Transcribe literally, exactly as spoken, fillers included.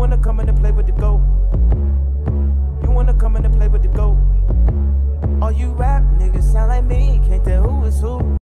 wanna come in and play with the goat? You wanna come in and play with the goat? All you rap niggas sound like me, can't tell who is who.